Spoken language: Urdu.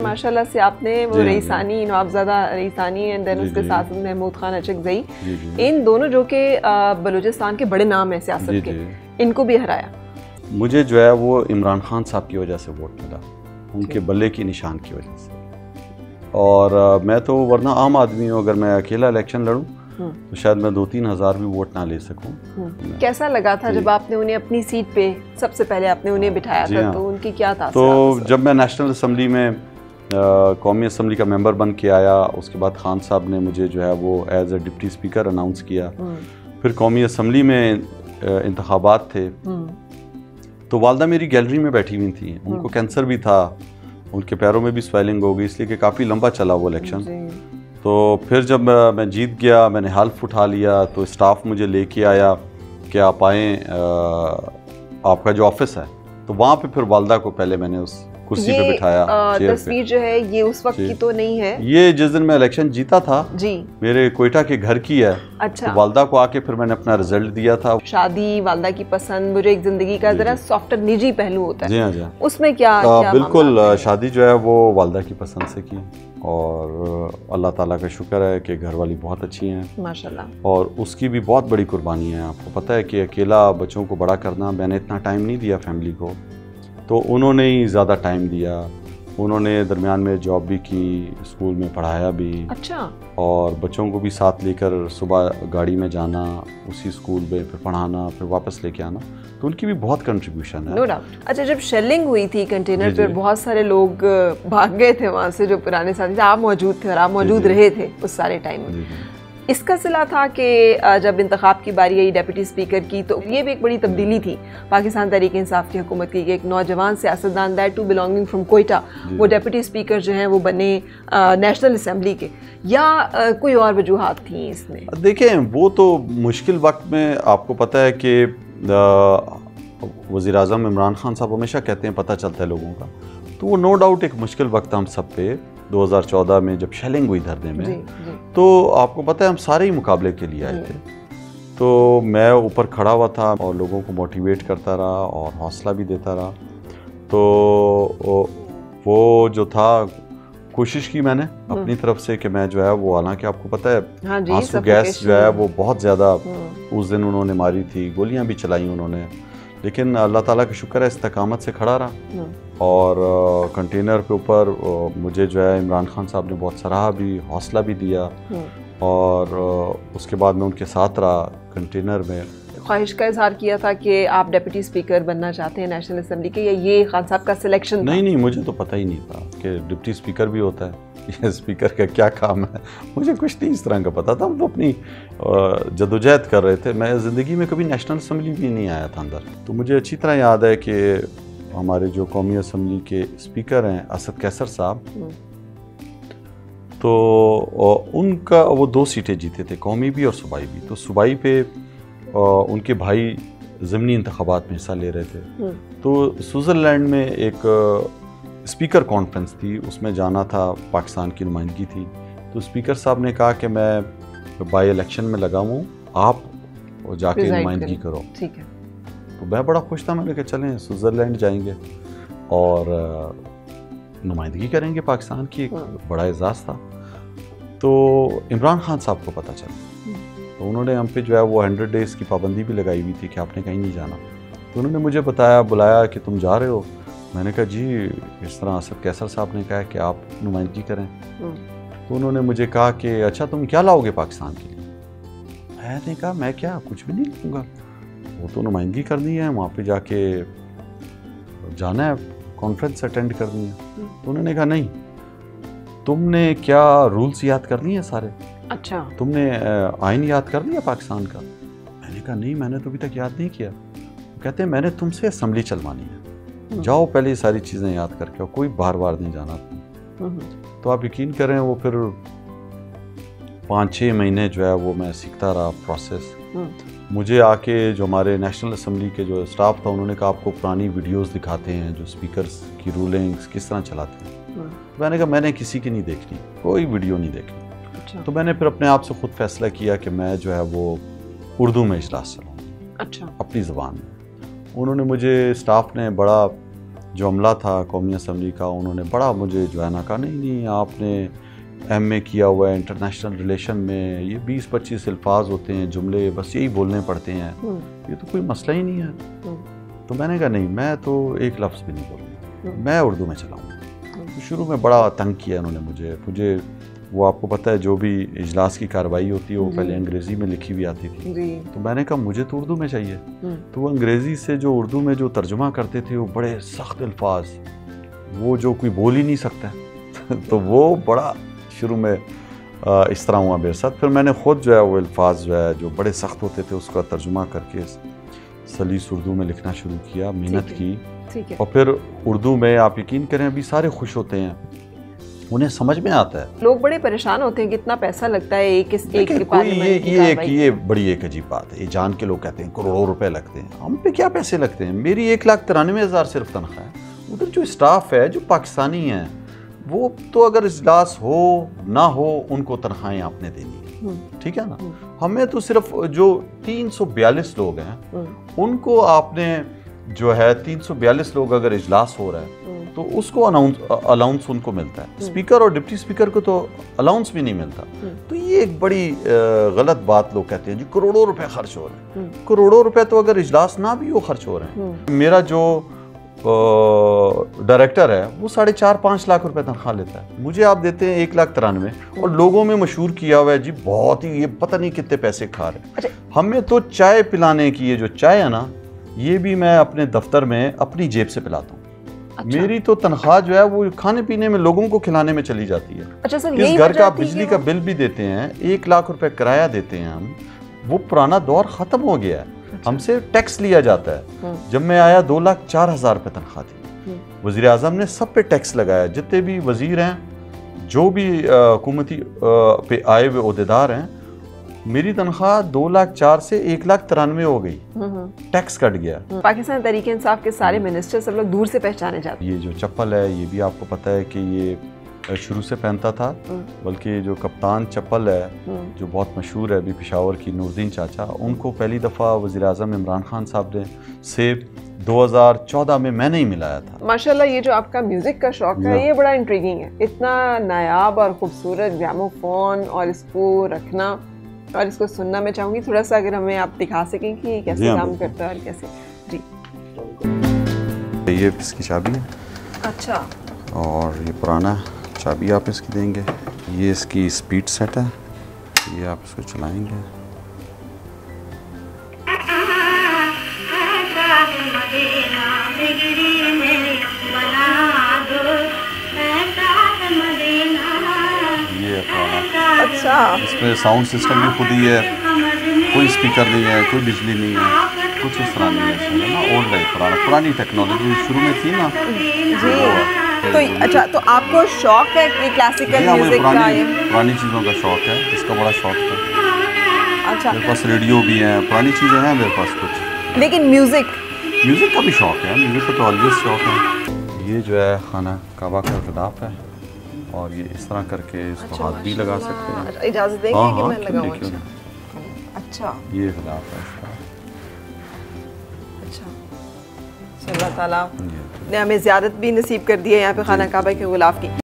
ماشاءاللہ سے آپ نے وہ رئیسانی نوابزادہ رئیسانی اینڈ دین اس کے ساتھ محمود خان اچکزئی ان دونوں جو کہ بلوچستان کے بڑے نام ہیں سیاست کے ان کو بھی ہرایا. مجھے جو ہے وہ عمران خان صاحب کی وجہ سے ووٹ ملا, ان کے بلے کی نشان کی وجہ سے. اور میں تو ورنہ عام آدمی ہوں, اگر میں اکیلا الیکشن لڑوں تو شاید میں 2-3 ہزار بھی ووٹ نہ لے سکوں. کیسا لگا تھا جب آپ نے انہیں اپنی سیٹ پہ سب سے پہلے آپ نے انہیں بٹھایا تھا, تو ان کی کیا تاثرات؟ تو جب میں نیشنل اسمبلی میں قومی اسمبلی کا ممبر بن کے آیا, اس کے بعد خان صاحب نے مجھے جو ہے وہ as a deputy speaker announce کیا. پھر قومی اسمبلی میں انتخابات تھے, تو والدہ میری گیلری میں بیٹھی ہوئی تھیں, ان کو کینسر بھی تھا, ان کے پیروں میں بھی سویلنگ ہو گئی, اس لیے کہ کافی لمبا چلا وہ الیکشن. تو پھر جب میں جیت گیا, میں نے حلف اٹھا لیا, تو اسٹاف مجھے لے کے آیا کہ آپ آئیں, آپ کا جو آفس ہے, تو وہاں پہ پھر والدہ کو پہلے میں نے اس کرسی پہ بٹھایا. تصویر جو ہے یہ اس وقت کی تو نہیں ہے, یہ جس دن میں الیکشن جیتا تھا جی میرے کوئٹہ کے گھر کی ہے. اچھا, والدہ کو آ کے پھر میں نے اپنا رزلٹ دیا تھا. شادی, والدہ کی پسند, مجھے ایک زندگی کا ذرا سافٹ نجی پہلو ہوتا ہے. جی ہاں جی, اس میں کیا بالکل شادی جو ہے وہ والدہ کی پسند سے کی, اور اللہ تعالیٰ کا شکر ہے کہ گھر والی بہت اچھی ہیں ماشاءاللہ, اور اس کی بھی بہت بڑی قربانی ہے. آپ کو پتہ ہے کہ اکیلا بچوں کو بڑا کرنا, میں نے اتنا ٹائم نہیں دیا فیملی کو, تو انہوں نے ہی زیادہ ٹائم دیا. انہوں نے درمیان میں جاب بھی کی, اسکول میں پڑھایا بھی. اچھا, اور بچوں کو بھی ساتھ لے کر صبح گاڑی میں جانا, اسی اسکول میں پھر پڑھانا, پھر واپس لے کے آنا, تو ان کی بھی بہت کنٹریبیوشن ہے. No doubt. اچھا, جب شیلنگ ہوئی تھی کنٹینر پہ, بہت سارے لوگ بھاگ گئے تھے وہاں سے, جو پرانے ساتھی تھے, آپ موجود تھے اور آپ موجود رہے تھے اس سارے ٹائم میں. اس کا صلہ تھا کہ جب انتخاب کی باری آئی ڈیپٹی اسپیکر کی, تو یہ بھی ایک بڑی تبدیلی تھی پاکستان تحریک انصاف کی حکومت کی, کہ ایک نوجوان سیاستدان that to belonging from Quetta وہ ڈیپٹی اسپیکر جو ہیں وہ بنے نیشنل اسمبلی کے, یا کوئی اور وجوہات تھیں اس میں؟ دیکھیں, وہ تو مشکل وقت میں آپ کو پتہ ہے کہ وزیر اعظم عمران خان صاحب ہمیشہ کہتے ہیں پتہ چلتا ہے لوگوں کا, تو وہ نو ڈاؤٹ ایک مشکل وقت ہم سب پہ 2014 میں جب شیلنگ ہوئی دھرنے میں. تو آپ کو پتہ ہے ہم سارے ہی مقابلے کے لیے آئے تھے, تو میں اوپر کھڑا ہوا تھا اور لوگوں کو موٹیویٹ کرتا رہا اور حوصلہ بھی دیتا رہا. تو وہ جو تھا کوشش کی میں نے اپنی طرف سے کہ میں جو ہے وہ, حالانکہ آپ کو پتہ ہے آنسو گیس جو ہے وہ بہت زیادہ اس دن انہوں نے ماری تھی, گولیاں بھی چلائیں انہوں نے, لیکن اللہ تعالیٰ کا شکر ہے استقامت سے کھڑا رہا. اور کنٹینر کے اوپر مجھے جو ہے عمران خان صاحب نے بہت سراہا بھی, حوصلہ بھی دیا, اور اس کے بعد میں ان کے ساتھ رہا کنٹینر میں. خواہش کا اظہار کیا تھا کہ آپ ڈیپٹی اسپیکر بننا چاہتے ہیں نیشنل اسمبلی کے, یا یہ خان صاحب کا سلیکشن؟ نہیں, مجھے تو پتہ ہی نہیں تھا کہ ڈپٹی اسپیکر بھی ہوتا ہے, یہ اسپیکر کا کیا کام ہے, مجھے کچھ نہیں اس طرح کا پتہ تھا. وہ اپنی جدوجہد کر رہے تھے. میں زندگی میں کبھی نیشنل اسمبلی بھی نہیں آیا تھا اندر. تو مجھے اچھی طرح یاد ہے کہ ہمارے جو قومی اسمبلی کے اسپیکر ہیں اسد کیسر صاحب, تو ان کا وہ 2 سیٹیں جیتے تھے, قومی بھی اور صوبائی بھی. تو صوبائی پہ ان کے بھائی ضمنی انتخابات میں حصہ لے رہے تھے, تو سوئٹزرلینڈ میں ایک اسپیکر کانفرنس تھی, اس میں جانا تھا, پاکستان کی نمائندگی تھی. تو اسپیکر صاحب نے کہا کہ میں بائی الیکشن میں لگا ہوں, آپ جا کے نمائندگی کرو. ٹھیک ہے. تو میں بڑا خوش تھا, میں نے کہا چلیں سوئٹزرلینڈ جائیں گے اور نمائندگی کریں گے پاکستان کی, ایک بڑا اعزاز تھا. تو عمران خان صاحب کو پتہ چلا, تو انہوں نے ہم پہ جو ہے وہ 100 ڈیز کی پابندی بھی لگائی ہوئی تھی کہ آپ نے کہیں نہیں جانا. تو انہوں نے مجھے بلایا کہ تم جا رہے ہو. میں نے کہا جی اس طرح اسد کیسر صاحب نے کہا کہ آپ نمائندگی کریں. تو انہوں نے مجھے کہا کہ اچھا تم کیا لاؤ گے پاکستان کے لیے؟ میں نے کہا میں کیا, کچھ بھی نہیں لاؤں گا, وہ تو نمائندگی کرنی ہے, وہاں پہ جا کے جانا ہے, کانفرنس اٹینڈ کرنی ہے. تو انہوں نے کہا نہیں, تم نے کیا رولز یاد کر لیے ہیں سارے؟ اچھا, تم نے آئین یاد کر لیا پاکستان کا؟ میں نے کہا نہیں, میں نے تو ابھی تک یاد نہیں کیا. کہتے ہیں میں نے تم سے اسمبلی چلوانی ہے, جاؤ پہلے یہ ساری چیزیں یاد کر کے آؤ, کوئی بار بار نہیں جانا تم. تو آپ یقین کریں وہ پھر 5-6 مہینے جو ہے وہ میں سیکھتا رہا پروسیس. مجھے آ کے جو ہمارے نیشنل اسمبلی کے جو اسٹاف تھا انہوں نے کہا آپ کو پرانی ویڈیوز دکھاتے ہیں جو اسپیکرز کی رولنگز کس طرح چلاتے ہیں. میں نے کہا میں نے کسی کی نہیں دیکھنی, کوئی ویڈیو نہیں دیکھنی. تو میں نے پھر اپنے آپ سے خود فیصلہ کیا کہ میں جو ہے وہ اردو میں اجلاس چلاؤں, اپنی زبان میں. انہوں نے مجھے, اسٹاف نے بڑا جو عملہ تھا قومی اسمبلی کا انہوں نے بڑا مجھے جو ہے نا کہا نہیں آپ نے ایم اے کیا ہوا ہے انٹرنیشنل ریلیشن میں، یہ 20-25 الفاظ ہوتے ہیں جملے بس یہی بولنے پڑتے ہیں، یہ تو کوئی مسئلہ ہی نہیں ہے۔ تو میں نے کہا نہیں میں تو ایک لفظ بھی نہیں بولوں گا، میں اردو میں چلاؤں گا۔ شروع میں بڑا تنگ کیا انہوں نے مجھے وہ آپ کو پتہ ہے جو بھی اجلاس کی کارروائی ہوتی ہے وہ پہلے انگریزی میں لکھی ہوئی آتی تھی، تو میں نے کہا مجھے تو اردو میں چاہیے، تو وہ انگریزی سے جو اردو میں جو ترجمہ کرتے تھے وہ بڑے سخت الفاظ، وہ جو کوئی بول ہی نہیں سکتا تو وہ بڑا شروع میں اس طرح ہوا میرے ساتھ۔ پھر میں نے خود جو ہے وہ الفاظ جو ہے جو بڑے سخت ہوتے تھے اس کا ترجمہ کر کے سلیس اردو میں لکھنا شروع کیا، محنت کی، اور پھر اردو میں آپ یقین کریں ابھی سارے خوش ہوتے ہیں، انہیں سمجھ میں آتا ہے۔ لوگ بڑے پریشان ہوتے ہیں کتنا پیسہ لگتا ہے ایک یہ بڑی ایک عجیب بات ہے، یہ جان کے لوگ کہتے ہیں کروڑوں روپے لگتے ہیں، ہم پہ کیا پیسے لگتے ہیں؟ میری 1,93,000 صرف تنخواہ ہے، ادھر جو اسٹاف ہے جو پاکستانی ہیں وہ تو اگر اجلاس ہو نہ ہو ان کو تنخواہیں آپ نے دینی ہے، ٹھیک ہے نا؟ ہمیں تو صرف جو 342 لوگ ہیں ان کو آپ نے جو ہے 342 لوگ اگر اجلاس ہو رہا ہے تو اس کو الاؤنس ان کو ملتا ہے، اسپیکر اور ڈپٹی اسپیکر کو تو الاؤنس بھی نہیں ملتا۔ تو یہ ایک بڑی غلط بات لوگ کہتے ہیں جی کروڑوں روپے خرچ ہو رہے ہیں، کروڑوں روپے تو اگر اجلاس نہ بھی ہو خرچ ہو رہے ہیں۔ میرا جو ڈائریکٹر ہے وہ 4.5-5 لاکھ روپے تنخواہ لیتا ہے، مجھے آپ دیتے ہیں 1,93,000، اور لوگوں میں مشہور کیا ہوا ہے جی بہت ہی یہ پتہ نہیں کتنے پیسے کھا رہے ہیں۔ ہمیں تو چائے پلانے کی یہ جو چائے ہے نا یہ بھی میں اپنے دفتر میں اپنی جیب سے پلاتا ہوں، میری تو تنخواہ جو ہے وہ کھانے پینے میں لوگوں کو کھلانے میں چلی جاتی ہے۔ اس گھر کا بجلی کا بل بھی دیتے ہیں، 1 لاکھ روپے کرایہ دیتے ہیں ہم، وہ پرانا دور ختم ہو گیا ہے، ہم سے ٹیکس لیا جاتا ہے۔ جب میں آیا 2,04,000 روپے تنخواہ تھی، وزیر اعظم نے سب پہ ٹیکس لگایا، جتنے بھی وزیر ہیں جو بھی حکومتی پہ آئے ہوئے عہدیدار ہیں، میری تنخواہ 2,04,000 سے 1,93,000 ہو گئی، ٹیکس کٹ گیا۔ پاکستان تحریک انصاف کے سارے منسٹر سب لوگ دور سے پہچانے جاتے ہیں۔ یہ جو چپل ہے یہ بھی آپ کو پتہ ہے کہ یہ شروع سے پہنتا تھا، بلکہ جو کپتان چپل ہے جو بہت مشہور ہے ابھی پشاور کی، نور الدین چاچا، ان کو پہلی دفعہ وزیر اعظم عمران خان صاحب نے سے 2014 میں نے ہی ملایا تھا۔ ماشاءاللہ یہ جو آپ کا میوزک کا شوق ہے یہ بڑا انٹریگنگ ہے، اتنا نایاب اور خوبصورت گرامو فون اور اس کو رکھنا اور اس کو سننا میں چاہوں گی تھوڑا سا اگر ہمیں آپ دکھا سکیں کہ کیسے کام کرتا ہے اور کیسے۔ جی یہ اس کی چابی ہے، اچھا، اور یہ پرانا چابی آپ اس کی دیں گے، یہ اس کی اسپیڈ سیٹ ہے، یہ آپ اس کو چلائیں گے۔ اچھا، اس میں ساؤنڈ سسٹم بھی خود ہی ہے، کوئی اسپیکر نہیں ہے، کوئی بجلی نہیں ہے، کچھ اس طرح نہیں ہے نا، اولڈ ہے، پرانی ٹیکنالوجی شروع میں تھی نا۔ جی تو اچھا، تو آپ کو شوق ہے کہ کلاسیکل میوزک کا؟ پرانی چیزوں کا شوق ہے، اس کا بڑا شوق تھا۔ اچھا، میرے پاس ریڈیو بھی ہیں، پرانی چیزیں ہیں میرے پاس کچھ، لیکن میوزک کا بھی شوق ہے، میوزک کا تو آلویز شوق ہے۔ یہ جو ہے خانہ کعبہ کا غلاف ہے، اور یہ اس طرح کر کے اس کو ہاتھ بھی لگا سکتے ہیں۔ اجازت دیں گے کہ میں لگاؤں؟ اچھا، یہ غلاف ہے اس کا۔ اچھا، اللہ تعالیٰ نے ہمیں زیارت بھی نصیب کر دی ہے یہاں پہ خانہ کعبہ کے غلاف کی۔